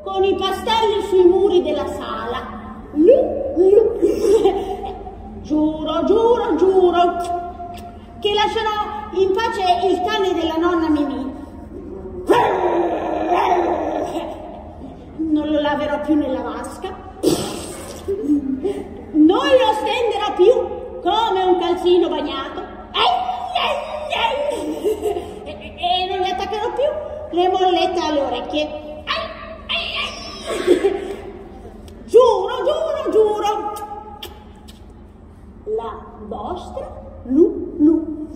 con i pastelli sui muri della sala. Giuro, giuro, giuro che lascerò in pace il cane della nonna Mimì. Non lo laverò più nella vasca, non lo stenderò più come un calzino bagnato e non gli attaccherò più le mollette alle orecchie. Giuro, giuro, giuro. La vostra Lulu.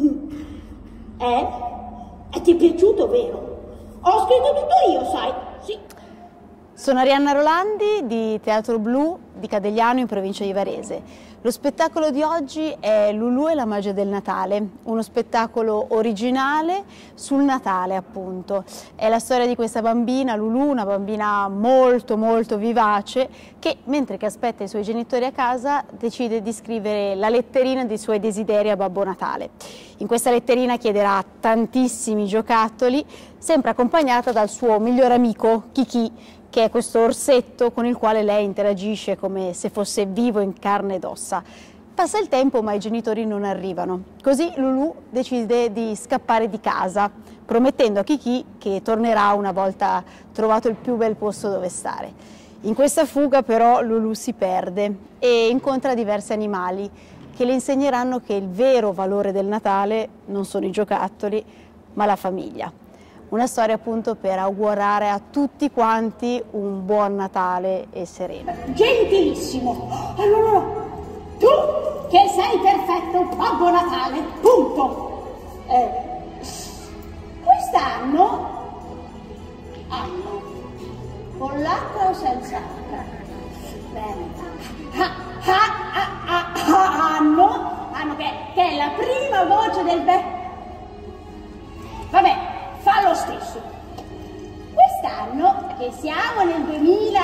Ti è piaciuto, vero? Ho scritto tutto io, sai? Sì. Sono Arianna Rolandi di Teatro Blu di Cadegliano in provincia di Varese. Lo spettacolo di oggi è Lulu e la magia del Natale, uno spettacolo originale sul Natale appunto. È la storia di questa bambina, Lulu, una bambina molto vivace che mentre che aspetta i suoi genitori a casa decide di scrivere la letterina dei suoi desideri a Babbo Natale. In questa letterina chiederà tantissimi giocattoli, sempre accompagnata dal suo migliore amico Kiki, che è questo orsetto con il quale lei interagisce come se fosse vivo in carne ed ossa. Passa il tempo ma i genitori non arrivano, così Lulu decide di scappare di casa, promettendo a Kiki che tornerà una volta trovato il più bel posto dove stare. In questa fuga però Lulu si perde e incontra diversi animali che le insegneranno che il vero valore del Natale non sono i giocattoli ma la famiglia. Una storia appunto per augurare a tutti quanti un buon Natale e sereno. Gentilissimo! Allora, tu che sei perfetto, Babbo Natale, punto! Quest'anno, con l'H o senza H? Bene. Anno che è la prima voce del Vabbè. Fa lo stesso. Quest'anno, che siamo nel 2001,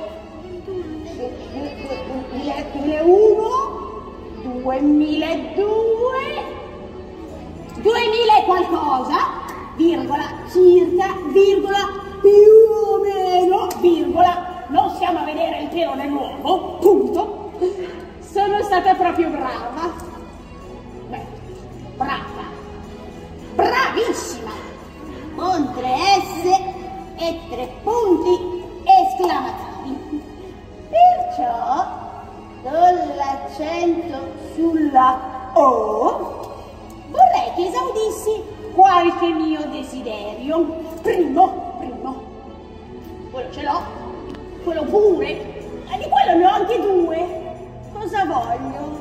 2000 e qualcosa, virgola, circa, virgola, più o meno, virgola, non stiamo a vedere il peone nuovo, punto. Sono stata proprio brava. Beh, brava. Bravissima. Con 3 S e 3 punti esclamativi. Perciò, con l'accento sulla O, vorrei che esaudissi qualche mio desiderio. Primo. Quello ce l'ho, quello pure, e di quello ne ho anche 2. Cosa voglio?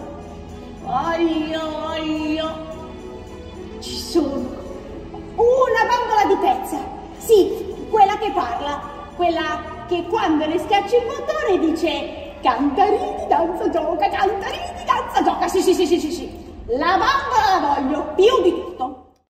Voglio. Ci sono. Una bambola di pezza, sì, quella che parla, quella che quando le schiacci il bottone dice cantarini danza gioca, cantarini danza gioca, sì, la bambola la voglio, più di tutto.